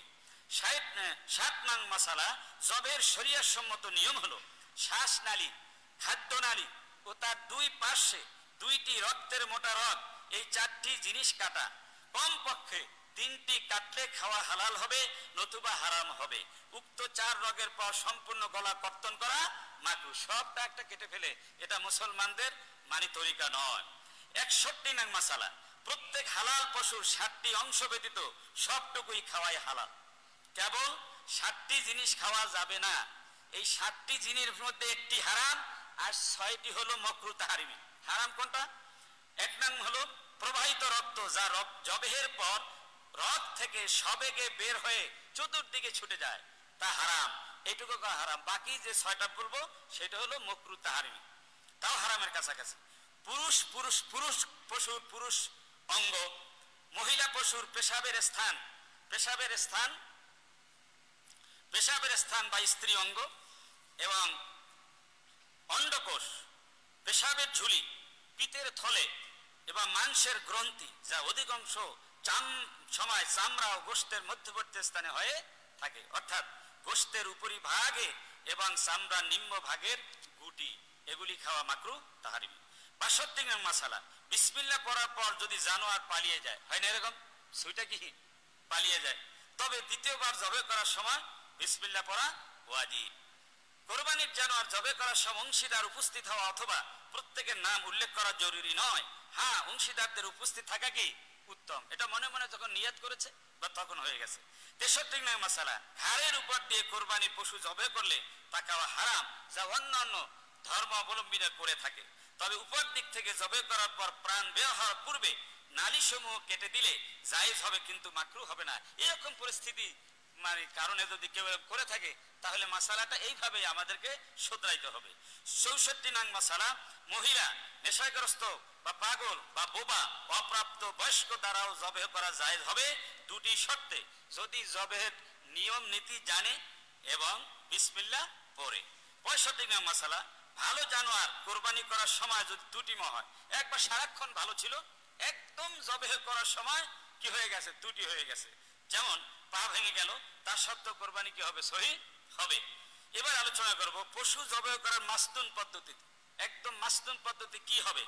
Speaker 2: 60 নং মাসালা, জবের শরীয়ত সম্মত নিয়ম হলো শ্বাসনালী, খাদ্যনালী ও তার দুই পাশে 2টি রক্তের মোটা রগ, এই 4টি জিনিস কাটা। কমপক্ষে 3টি কাটলে খাওয়া হালাল হবে, নতুবা হারাম হবে। উক্ত 4 রগের পর সম্পূর্ণ গলা কর্তন করা মাকরুহ। সবটা একটা কেটে ফেলে এটা মুসলমানদের মানে তরিকা নয়। 61 নং মাসালা, প্রত্যেক হালাল পশুর 7টি অংশ ব্যতীত সবটুকুই খাওয়াই হালাল। কেবল 7টি জিনিস খাওয়া যাবে না, এই 7টি জিনিসের মধ্যে একটি হারাম আর 6টি হলো মাকরুহ তাহরিমি। হারাম কোনটা? 1 নং হলো প্রবাহিত রক্ত, যা জবেহের পর রগ থেকে সবেগে বের হয়ে চতুর্দিকে ছুটে যায়, তা হারাম, এইটুকু হারাম। বাকি যে 6টা বলবো সেটা হলো মাকরুহ তাহরিমি, তাও হারামের কাছাকাছি। পশুর পুরুষ অঙ্গ, মহিলা পশুর পেশাবের স্থান বা স্ত্রী অঙ্গ এবং অন্ডকোষ, পেশাবের ঝুলি, পিতের থলে এবং মাংসের গ্রন্থি, যা অধিকাংশ সময় চামড়া ও গোশতের মধ্যবর্তী স্থানে হয়ে থাকে, অর্থাৎ গোশতের উপরিভাগে এবং চামড়ার নিম্ন ভাগের গুটি, এগুলি খাওয়া মাকরুহ তাহরিমি। 62 নং মাসালা, বিসমিল্লাহ পড়ার পর যদি জানোয়ার পালিয়ে যায়, হয় না এরকম, সেটা কি পালিয়ে যায়, তবে দ্বিতীয়বার জবে করার সময় বিসমিল্লাহ পড়া ওয়াজিব। কোরবানির জানোয়ার জবে করার সময় অংশীদার উপস্থিত হওয়া অথবা প্রত্যেকের নাম উল্লেখ করা জরুরি নয়। হ্যাঁ, অংশীদারদের উপস্থিত থাকা কি উত্তম, এটা মনে মনে যখন নিয়ত করেছে বা তখন হয়ে গেছে। 63 নং মাসালা, ঘাড়ের উপর দিয়ে কোরবানির পশু জবে করলে তা খাওয়া হারাম, যা অন্যান্য ধর্মাবলম্বীরা করে থাকে। তবে উপর দিক থেকে জবে করার পর প্রাণ বের হওয়ার পূর্বে নালীসমূহ কেটে দিলে জায়েজ হবে, কিন্তু মাকরুহ হবে না। এরকম পরিস্থিতি মানে কারণে যদি কেউ করে থাকে তাহলে মাসালাটা এইভাবে আমাদেরকে শুধরাইতে হবে। 64 নং মাসালা, মহিলা নেশাগ্রস্ত বা পাগল বা বোবা অপ্রাপ্ত বয়স্ক দ্বারাও জবেহ করা জায়েজ হবে 2টি শর্তে, যদি জবেহের নিয়ম নীতি জানে এবং বিসমিল্লাহ পড়ে। 65 নং মাসালা, ভালো জানোয়ার কোরবানি করার সময় যদি ত্রুটি হয়, একবার সারাক্ষণ ভালো ছিল, একদম জবেহ করার সময় কি হয়ে গেছে, ত্রুটি হয়ে গেছে, যেমন পা ভেঙে গেল, তার সত্ত্বেও কোরবানি কি হবে, সহিহ হবে। এবার আলোচনা করব পশু জবেহ করার মাসতুন পদ্ধতি। একদম মাসতুন পদ্ধতি কি হবে?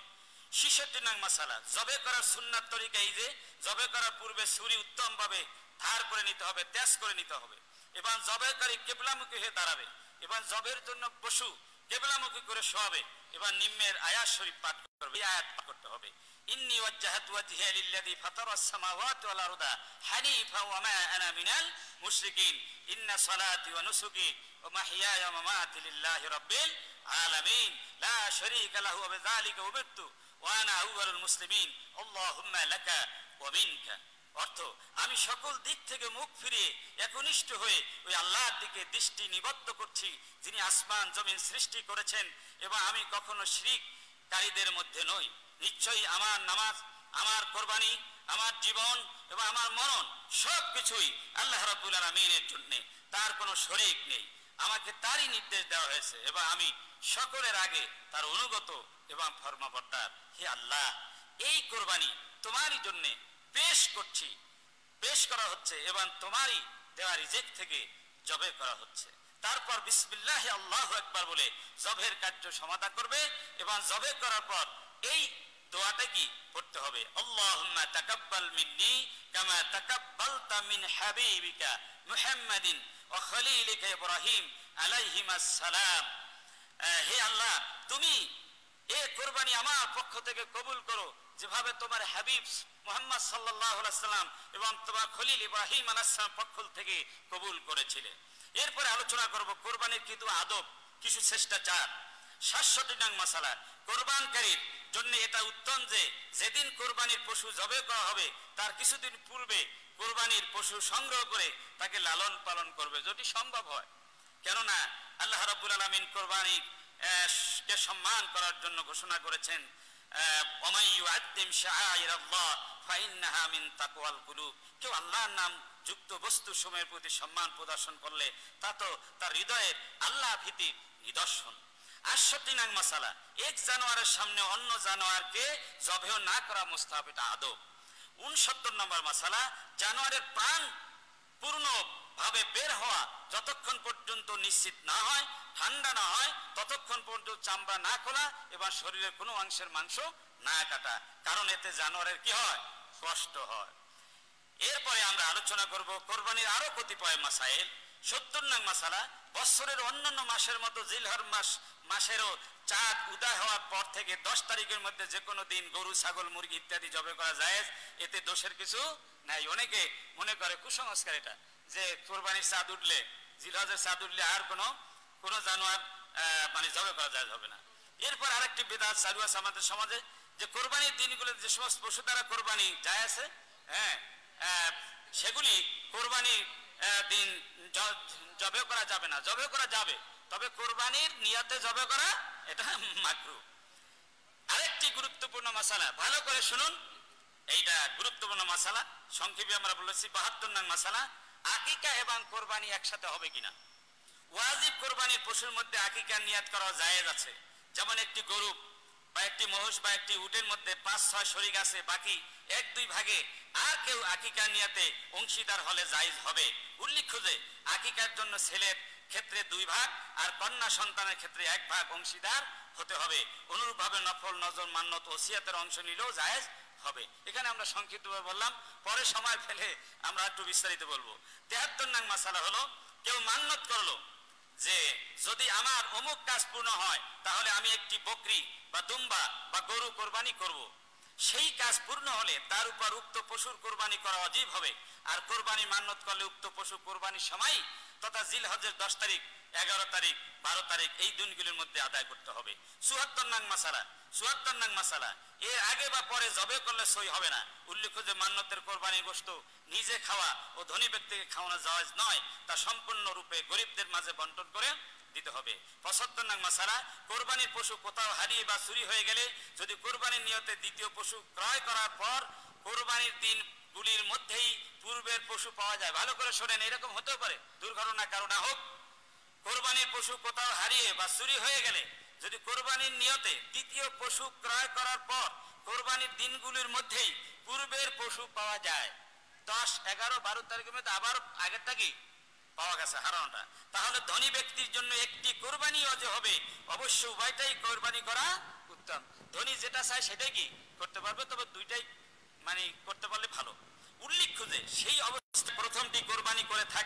Speaker 2: 66 নং মাসালা, জবেহ করার সুন্নাত তরিকা এই যে জবেহ করার পূর্বে ছুরি উত্তম ভাবে ধার করে নিতে হবে, তেজ করে নিতে হবে, এবং জবেহকারী কিবলামুখী হয়ে দাঁড়াবে, এবং জবের জন্য পশু কিবলামুখী করে শোয়াবে, এবং নিম্নের আয়াত শরীফ পাঠ করবে, এই আয়াত পাঠ করতে হবে, ইন্নী ওয়াজ্জাহাতু ওয়াজহিয়া লিল্লাযী ফাতারাস সামাওয়াতি ওয়াল আরদা হানিফা ওয়া মা আনা মিনাল মুশরিকিন ইন্না সালাতি ওয়া নুসুকি ওয়া মাহইয়ায়া ওয়া মামাতি লিল্লাহি রাব্বিল আলামিন লা শারীকা লাহু ওয়া বিযালিকা উমিরতু ওয়া আনা আউয়ালুল মুসলিমিন আল্লাহুম্মা লাকা ওয়া মিনকা। অর্থ, আমি সকল দিক থেকে মুখ ফিরিয়ে একনিষ্ঠ হয়ে ওই আল্লাহর দিকে দৃষ্টি নিবদ্ধ করছি, যিনি আসমান জমিন সৃষ্টি করেছেন, এবং আমি কখনো শিরককারীদের মধ্যে নই। নিশ্চয়ই আমার নামাজ, আমার কোরবানি, আমার জীবন এবং আমার মরণ সবকিছুই আল্লাহ রাব্বুল আলামিনের জন্য, তার কোনো শরীক নেই। আমাকে তারই নির্দেশ দেওয়া হয়েছে এবং আমি সকলের আগে তার অনুগত এবং ফরমাবর্তার। হে আল্লাহ, এই কোরবানি তোমারই জন্য পেশ করা হচ্ছে এবং তোমারই দেওয়া রিজিক থেকে জবে করা হচ্ছে। তারপর বিসমিল্লাহ আল্লাহু আকবার বলে জবের কার্য সমাধা করবে এবং জবে করার পর এই দোয়াটা কি পড়তে হবে, আল্লাহুম্মা তাকাব্বাল মিন্নি কামা তাকাব্বালতা মিন হাবিবিকা মুহাম্মাদিন ওয়া খলিলিকা ইব্রাহিম আলাইহিমাস সালাম। হে আল্লাহ, তুমি এই কোরবানি আমার পক্ষ থেকে কবুল করো, যেভাবে তোমার হাবিব মুহাম্মদ সাল্লাল্লাহু আলাইহি সাল্লাম এবং তোমার খলিল ইব্রাহিম আলাইহিস সালাম পক্ষ থেকে কবুল করেছিলে। এরপরে আলোচনা করব কোরবানির কিছু আদব, কিছু শিষ্টাচার। ৬৭ নং মাসালা, কোরবানকারীর জন্য এটা উত্তম যে যেদিন কোরবানির পশু জবে করা হবে তার কিছুদিন পূর্বে কোরবানির পশু সংগ্রহ করে তাকে লালন পালন করবে যদি সম্ভব হয়। কেননা আল্লাহ রাব্বুল আলামিন কোরবানি কে সম্মান করার জন্য ঘোষণা করেছেন, ওমাই ইউআদ্দিম শাআইরাল্লাহ ফাইন্নাহা মিন তাকওয়াল কুলুব। কেউ আল্লাহর নাম যুক্ত বস্তু সময়ের প্রতি সম্মান প্রদর্শন করলে তা তো তার হৃদয়ের আল্লাহ ভীতির নিদর্শন। ৬৮ নং মাসালা, এক জানোয়ারের সামনে অন্য জানোয়ারকে জবেহ না করা মুস্তাহাব, এটা আদব। ৬৯ নম্বর মাসালা, জানোয়ারের প্রাণ পূর্ণভাবে বের হওয়া যতক্ষণ পর্যন্ত নিশ্চিত না হয়, ঠান্ডা না হয়, ততক্ষণ পর্যন্ত চামড়া না খোলা এবং শরীরের কোনো অংশের মাংস না কাটা, কারণ এতে জানোয়ারের কি হয়, কষ্ট হয়। এরপরে আমরা আলোচনা করব কোরবানির আরো কতিপয় মাসাইল। ৭০ নং মাসালা, বছরের অন্যান্য মাসের মতো জিলহজ মাসেরও চাঁদ উদয় হওয়ার পর থেকে ১০ তারিখের মধ্যে যে কোনো দিন গরু, ছাগল, মুরগি ইত্যাদি জবে করা যায়, এতে দোষের কিছু নাই। অনেকে মনে করে কুসংস্কার এটা, যে কোরবানির চাঁদ উঠলে, জিলহজের চাঁদ উঠলে আর কোনো জানোয়ার মানে জবে করা যায় হবে না। এরপর আরেকটি বিদআত চালু আছে আমাদের সমাজে, যে কোরবানির দিনগুলোতে যে সমস্ত পশু দ্বারা কোরবানি যায় আছে, সেগুলি কোরবানির দিন জবে করা যাবে না। জবে করা যাবে, তবে কোরবানির নিয়তে জবে করা এটা মাকরুহ। আরেকটি গুরুত্বপূর্ণ মাসালা, ভালো করে শুনুন, এইটা গুরুত্বপূর্ণ মাসালা, সংক্ষেপে আমরা বলেছি। ৭২ নং মাসালা, আকিকা এবং কোরবানি একসাথে হবে কিনা। ওয়াজিব কোরবানির পশুর মধ্যে আকিকার নিয়াত করা জায়েজ আছে। যেমন একটি গরু বা একটি মহিষ বা একটি উটের মধ্যে ৫-৬ শরীক আছে, বাকি ১-২ ভাগে আর কেউ আকিকার নিয়াতে অংশীদার হলে জায়েজ হবে। উল্লেখ্য যে আকিকার জন্য ছেলের ক্ষেত্রে ২ ভাগ আর কন্যা সন্তানের ক্ষেত্রে ১ ভাগ অংশীদার হতে হবে। অনুরূপভাবে নফল, নজর, মান্নত, ওসিয়াতের অংশ নিলেও জায়েজ হবে। এখানে আমরা সংক্ষিপ্তভাবে বললাম, পরে সময় ফেলে আমরা একটু বিস্তারিত বলবো। ৭৩ নং মাসালা হলো, কেউ মান্নত করলো যে যদি আমার অমুক কাজ পূর্ণ হয় তাহলে আমি একটি বকরি বা দুম্বা বা গরু কোরবানি করব। সেই কাজ পূর্ণ হলে তার উপর উক্ত পশুর কোরবানি করা ওয়াজিব হবে। আর কোরবানি মান্নত করলে উক্ত পশু কোরবানির সময় তথা জিলহজের ১০ তারিখ, ১১ তারিখ, ১২ তারিখ এই দিনগুলির মধ্যে আদায় করতে হবে। ৭৪ নং মাসালা, এর আগে বা পরে জবে করলে সই হবে না। উল্লেখ্য যে মান্নতের কোরবানি গোশত নিজে খাওয়া ও ধনী ব্যক্তিকে খাওয়ানো জায়েজ নয়, তা সম্পূর্ণরূপে গরিবদের মাঝে বন্টন করে দিতে হবে। ৭৫ নং মাসালা, কোরবানির পশু কোথাও হারিয়ে বা চুরি হয়ে গেলে যদি কোরবানির নিয়তে দ্বিতীয় পশু ক্রয় করার পর কোরবানির দিনগুলির মধ্যেই পূর্বের পশু পাওয়া যায়, ভালো করে শোনেন, এরকম হতেও পারে দুর্ঘটনার কারণে হোক, কোরবানির পশু কোথাও হারিয়ে বা চুরি হয়ে গেলে যদি কোরবানির নিয়তে দ্বিতীয় পশু ক্রয় করার পর কোরবানির দিনগুলির মধ্যেই পূর্বের পশু পাওয়া যায়, ১০, ১১, ১২ তারিখের মধ্যে আবার আগেরটা কি পাওয়া গেছে, হারানোটা, তাহলে ধনী ব্যক্তির জন্য একটি কোরবানি অজে হবে। অবশ্য উভয়টাই কোরবানি করা উত্তম। ধনী যেটা চায় সেটাই কি করতে পারবে, তবে দুইটাই মানে করতে পারলে ভালো। উল্লেখ্য যে সেই অবস্থায় প্রথমটি কোরবানি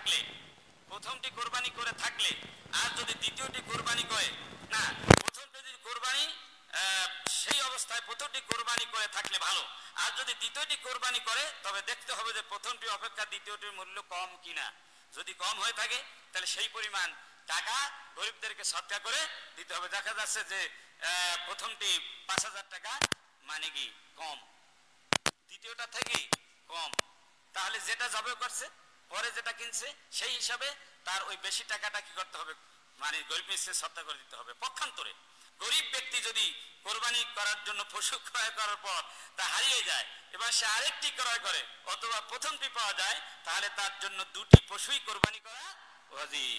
Speaker 2: করে থাকলে আর যদি দ্বিতীয়টি কোরবানি করে না, প্রথমটি যদি কোরবানি সেই অবস্থায় প্রথমটি কোরবানি করে থাকলে ভালো। আর যদি দ্বিতীয়টি কোরবানি করে তবে দেখতে হবে যে প্রথমটি অপেক্ষা দ্বিতীয়টির মূল্য কম কিনা। যদি কম হয়ে থাকে তাহলে সেই পরিমাণ টাকা গরিবদেরকে সদকা করে দিতে হবে। দেখা যাচ্ছে যে প্রথমটি ৫,০০০ টাকা মানে কি কম, দ্বিতীয়টা থেকে কম, তাহলে যেটা জবে করছে পরে যেটা কিনছে সেই হিসাবে তার ওই বেশি টাকাটা কি করতে হবে, মানে গরিব মিসকে সদকা করে দিতে হবে। পক্ষান্তরে গরিব ব্যক্তি যদি কোরবানি করার জন্য পশু ক্রয় করার পর তা হারিয়ে যায়, এবার সে আরেকটি ক্রয় করে অথবা প্রথমটি পাওয়া যায়, তাহলে তার জন্য দুটি পশুই কোরবানি করা ওয়াজিব।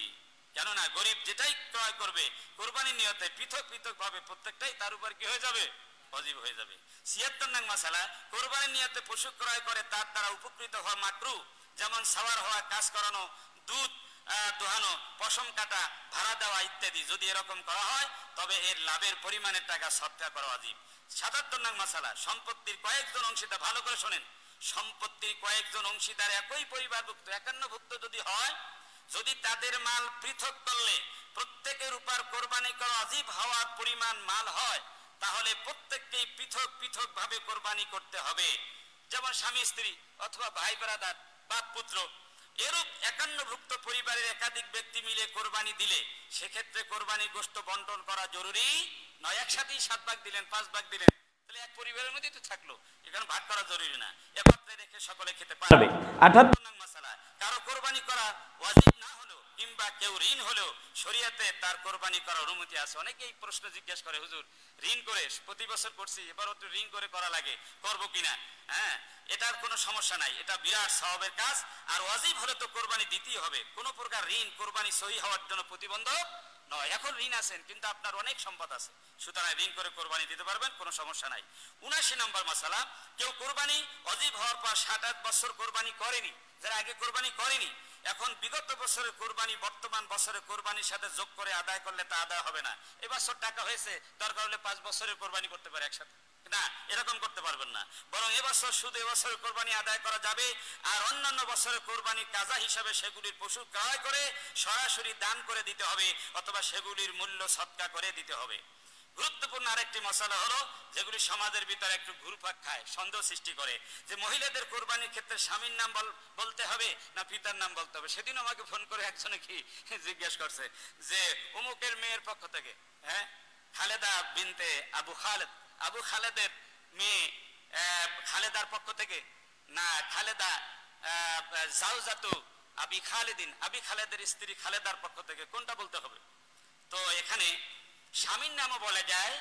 Speaker 2: কেননা গরিব যেটাই ক্রয় করবে কোরবানির নিয়তে পৃথক পৃথক ভাবে প্রত্যেকটাই তার উপর কি হয়ে যাবে, ওয়াজিব হয়ে যাবে। ৭৬ নং মাসালা, কোরবানির নিয়তে পশু ক্রয় করে তার দ্বারা উপকৃত হওয়া মাকরু, যেমন সাওয়ার হওয়া, কাজ করানো, দুধ দোহানো, পশম কাটা, ভাড়া দেওয়া ইত্যাদি। যদি এরকম করা হয় তবে এর লাভের পরিমাণের টাকা সদকা করা ওয়াজিব। ৭৭ নং মাসালা, সম্পত্তির কয়েকজন অংশীদার, ভালো করে শোনেন, সম্পত্তির কয়েকজন অংশীদার একই পরিবারভুক্ত একান্নভুক্ত যদি হয়, যদি তাদের মাল পৃথক করলে প্রত্যেকের উপর কোরবানি করা ওয়াজিব হওয়ার পরিমাণ মাল হয়, তাহলে প্রত্যেককেই পৃথক পৃথক ভাবে কোরবানি করতে হবে। যেমন স্বামী স্ত্রী অথবা ভাই ব্রাদার, বাপ পুত্র, এরূপ একান্নভুক্ত পরিবারের একাধিক ব্যক্তি মিলে কোরবানি দিলে সেক্ষেত্রে কোরবানির গোশত বন্টন করা জরুরি নয়। একসাথেই 7 ভাগ দিলেন, 5 ভাগ দিলেন, তাহলে এক পরিবারের মধ্যেই তো থাকলো, এখানে ভাগ করা জরুরি না, একত্রে রেখে সকলে খেতে পারবে। ৭৮ নং মাসালা, কারো কোরবানি করা ওয়াজিব না হলেও কিংবা কেউ ঋণ হলেও শরীয়তে তার কোরবানি করার অনুমতি আছে। অনেকে এই প্রশ্ন জিজ্ঞেস করে, হুজুর ঋণ করে প্রতি বছর করছি, এবারও তো ঋণ করে করা লাগে, করবো কিনা? হ্যাঁ, এটার কোনো সমস্যা নাই, এটা বিরাট সওয়াবের কাজ। আর ওয়াজিব হলে তো কোরবানি দিতেই হবে, কোনো প্রকার ঋণ কোরবানি সহি হওয়ার জন্য প্রতিবন্ধক নয়। এখন ঋণ আছেন কিন্তু আপনার অনেক সম্পদ আছে, সুতরাং ঋণ করে কোরবানি দিতে পারবেন, কোনো সমস্যা নাই। ৭৯ নম্বর মাসালা, কেউ কোরবানি ওয়াজিব হওয়ার পর 7-8 বছর কোরবানি করেনি, যারা আগে কোরবানি করেনি, এখন বিগত বছরের কোরবানি বর্তমান বছরের কোরবানির সাথে যোগ করে আদায় করলে তা আদায় হবে না। এবছর টাকা হয়েছে, দরকার হলে 5 বছরের কোরবানি করতে পারে একসাথে, না এরকম করতে পারবেন না। বরং এবছর শুধু এবছরের কোরবানি আদায় করা যাবে, আর অন্যান্য বছরের কোরবানি কাজা হিসাবে সেগুলির পশু ক্রয় করে সরাসরি দান করে দিতে হবে অথবা সেগুলির মূল্য সদকা করে দিতে হবে। গুরুত্বপূর্ণ আরেকটি মশালা হলো, যেগুলি সমাজের ভিতরে একটু ঘুরপাক খায়, সন্দেহ সৃষ্টি করে, যে মহিলাদের কোরবানির ক্ষেত্রে স্বামীর নাম বলতে হবে না পিতার নাম বলতে হবে। সেদিন আমাকে ফোন করে একজনে কি জিজ্ঞেস করছে যে অমুকের মেয়ের পক্ষ থেকে, হ্যাঁ, খালেদা বিনতে আবু খালেদের মেয়ে খালেদার পক্ষ থেকে না খালেদা জাওজাতু আবি খালেদের স্ত্রী খালেদার পক্ষ থেকে, কোনটা বলতে হবে? তো এখানে স্বামীর নামও বলা যায়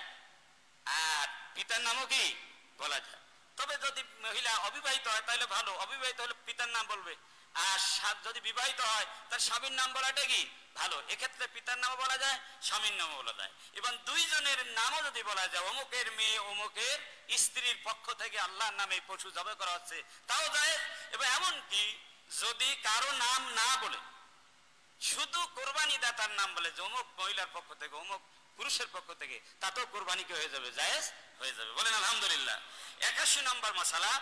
Speaker 2: আর পিতার নামও কি বলা যায়। তবে যদি মহিলা অবিবাহিত হয় তাহলে ভালো, অবিবাহিত হলে পিতার নাম বলবে, আর যদি বিবাহিত হয় তার স্বামীর নাম বলাটা কি ভালো। এক্ষেত্রে পিতার নামও বলা যায়, স্বামীর নামও বলা যায়, এবং দুইজনের নামও যদি বলা যায়, অমুকের মেয়ে অমুকের স্ত্রীর পক্ষ থেকে আল্লাহর নামে পশু জবাই করা হচ্ছে, তাও যায়। এবং এমনকি যদি কারো নাম না বলে শুধু কোরবানি দাতার নাম বলে, যে অমুক মহিলার পক্ষ থেকে অমুক পুরুষের পক্ষ থেকে, তাতেও কোরবানি কি হয়ে যাবে, জায়েজ হয়ে যাবে, বলেন আলহামদুলিল্লাহ। ৮১ নম্বর মাসালা,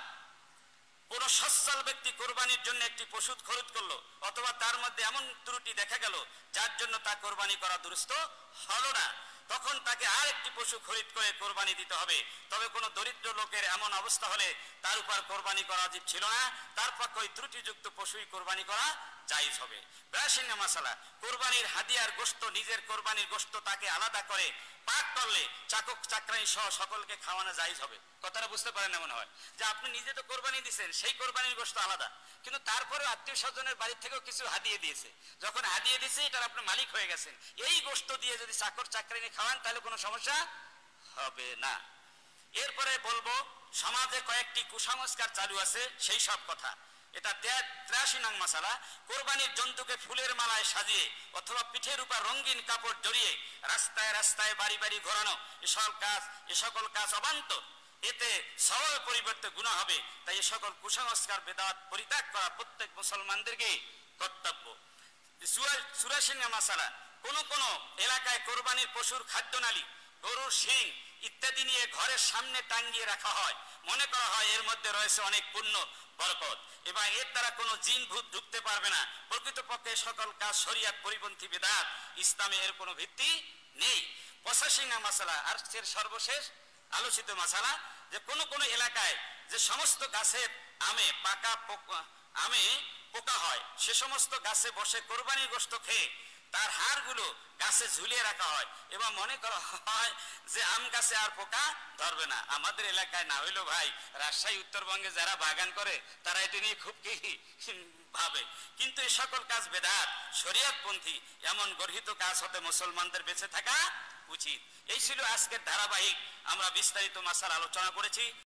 Speaker 2: কোন সচ্ছল ব্যক্তি কোরবানির জন্য একটি পশু খরিদ করলো অথবা তার মধ্যে এমন ত্রুটি দেখা গেল যার জন্য তা কোরবানি করা দুরূহ হলো না, তখন তাকে আর একটি পশু খরিদ করে কোরবানি দিতে হবে। তবে কোন দরিদ্র লোকের এমন অবস্থা হলে তার উপর কোরবানি করা উচিত ছিল না, তার পক্ষে ওই ত্রুটিযুক্ত পশুই কোরবানি করা জায়েজ হবে। ৮২ মাসালা, কোরবানির হাদিয়ার গোশত নিজের কোরবানির গোশত তাকে আলাদা করে পাক করলে চাকর চাকরানি সহ সকলকে খাওয়ানো জায়েজ হবে। কথাটা বুঝতে পারেন? এমন হয় যে আপনি নিজে তো কোরবানি দিয়েছেন, সেই কোরবানির গোশত আলাদা, কিন্তু তারপরে আত্মীয় স্বজনের বাড়ি থেকেও কিছু হাদিয়ে দিয়েছে, যখন হাদিয়ে দিয়েছে এটার আপনি মালিক হয়ে গেছেন, এই গোশত দিয়ে যদি চাকর চাকরানি খাওয়ান তাহলে কোনো সমস্যা হবে না। এরপরে বলবো, সমাজে কয়েকটি কুসংস্কার চালু আছে, সেই সব কথা। এটা ৮৩ নং মাসালা, কোরবানির জন্তুকে ফুলের মালায় সাজিয়ে অথবা পিঠের উপর রঙিন কাপড় জড়িয়ে রাস্তায় রাস্তায় বাড়ি বাড়ি ঘোরানো, এ সকল কাজ অবান্তর, এতে সওয়াবের পরিবর্তে গুনাহ হবে। তাই এ সকল কুসংস্কার বেদাত পরিত্যাগ করা প্রত্যেক মুসলমানদেরকে কর্তব্য। ৮৪ নং মাসালা, কোন কোন এলাকায় কোরবানির পশুর খাদ্যনালী, গরুর শিং ইত্যাদি নিয়ে ঘরের সামনে টাঙ্গিয়ে রাখা হয়, মনে করা হয় এর মধ্যে রয়েছে অনেক পুণ্য বরকত এবং এর দ্বারা কোনো জিন ভূত ঢুকতে পারবে না। প্রকৃতপক্ষে সকল কাজ শরিয়ত পরিপন্থী বিদআত, ইসলামে এর কোনো ভিত্তি নেই। ৮৫ নং মাসালা, আর সর্বশেষ আলোচিত মাসালা, যে কোন কোন এলাকায় যে সমস্ত গাছের আমে পোকা হয়, সে সমস্ত গাছে বসে কোরবানির গোশত খেয়ে তার হাড়গুলো গাছে ঝুলিয়ে রাখা হয় এবং মনে করা হয় যে আম গাছে আর পোকা ধরবে না। আমাদের এলাকায় না হইলো ভাই, রাজশাহী উত্তরবঙ্গে যারা বাগান করে তারা এটা নিয়ে খুব কি ভাবে, কিন্তু এই সকল কাজ বেদাত শরীয়তপন্থী, এমন গর্হিত কাজ হতে মুসলমানদের বেঁচে থাকা উচিত। এই ছিল আজকের ধারাবাহিক, আমরা বিস্তারিত মাসালা আলোচনা করেছি।